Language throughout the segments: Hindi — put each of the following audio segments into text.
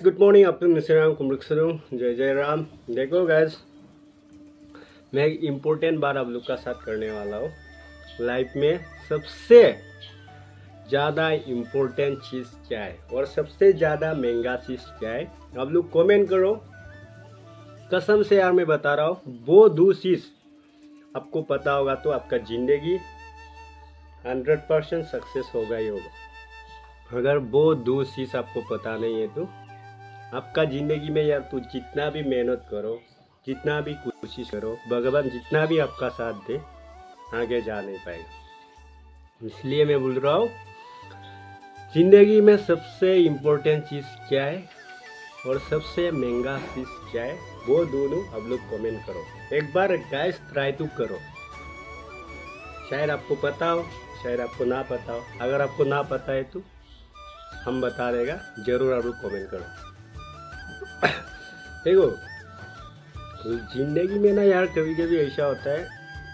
Good morning. आप मिश्राम कुमरुक्सरू जय जय राम। देखो गैस, मैं एक इम्पोर्टेंट बात आप लोग का साथ करने वाला हूँ। लाइफ में सबसे ज़्यादा इम्पोर्टेंट चीज़ क्या है और सबसे ज़्यादा महंगा चीज़ क्या है, आप लोग कमेंट करो। कसम से यार मैं बता रहा हूँ, वो दो चीज़ आपको पता होगा तो आपका ज़िंदगी 100% सक्सेस होगा ही होगा। अगर वो दो चीज़ आपको पता नहीं है तो आपका ज़िंदगी में यार तो जितना भी मेहनत करो, जितना भी कोशिश करो, भगवान जितना भी आपका साथ दे, आगे जा नहीं पाएगा। इसलिए मैं बोल रहा हूँ, ज़िंदगी में सबसे इम्पोर्टेंट चीज़ क्या है और सबसे महंगा चीज़ क्या है, वो दोनों आप लोग कमेंट करो। एक बार गाइस ट्राई तो करो। शायद आपको पता हो, शायद आपको ना पता हो। अगर आपको ना पता है तो हम बता देगा, जरूर आप लोग कमेंट करो। देखो, जिंदगी में ना यार कभी कभी ऐसा होता है,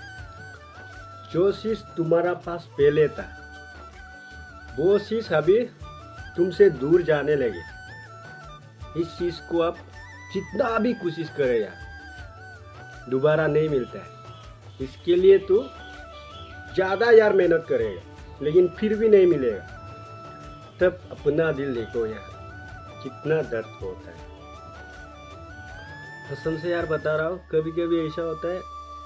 जो चीज तुम्हारा पास पहले था वो चीज अभी तुमसे दूर जाने लगे। इस चीज को आप जितना भी कोशिश करे यार दोबारा नहीं मिलता है। इसके लिए तो ज्यादा यार मेहनत करेगा लेकिन फिर भी नहीं मिलेगा। तब अपना दिल देखो यार, कितना दर्द होता है। कसम से यार बता रहा हूँ, कभी कभी ऐसा होता है,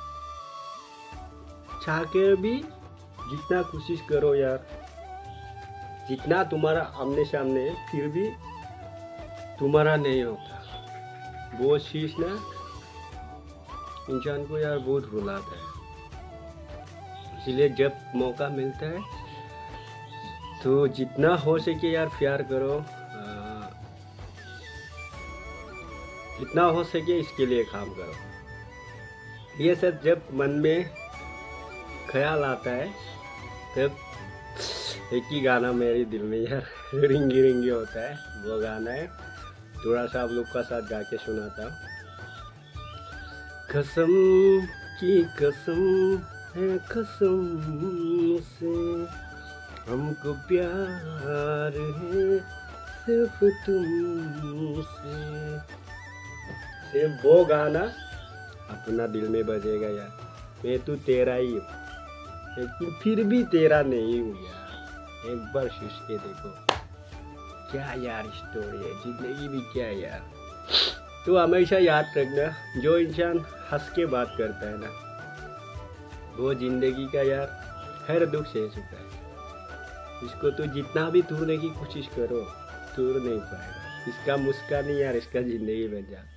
चाह के भी जितना कोशिश करो यार, जितना तुम्हारा आमने सामने है, फिर भी तुम्हारा नहीं होता। वो चीज ना इंसान को यार बहुत रुलाता है। इसलिए जब मौका मिलता है तो जितना हो सके यार प्यार करो, जितना हो सके इसके लिए काम करो। ये सब जब मन में ख्याल आता है तब एक ही गाना मेरे दिल में यार रिंगी रिंगी होता है। वो गाना है, थोड़ा सा आप लोग का साथ गा के सुनाता हूँ। कसम की कसम है कसम से, हमको प्यार है सिर्फ तुमसे। वो गाना अपना दिल में बजेगा यार। मैं तो तेरा ही हूँ लेकिन फिर भी तेरा नहीं हूँ यार। एक बार सोच के देखो, क्या यार स्टोरी है जिंदगी भी, क्या यार। तो हमेशा याद रखना, जो इंसान हंस के बात करता है ना, वो जिंदगी का यार हर दुख सह चुका है। इसको तो जितना भी तोड़ने की कोशिश करो, तोड़ नहीं पाएगा। इसका मुस्कान ही यार इसका जिंदगी बन जाता है।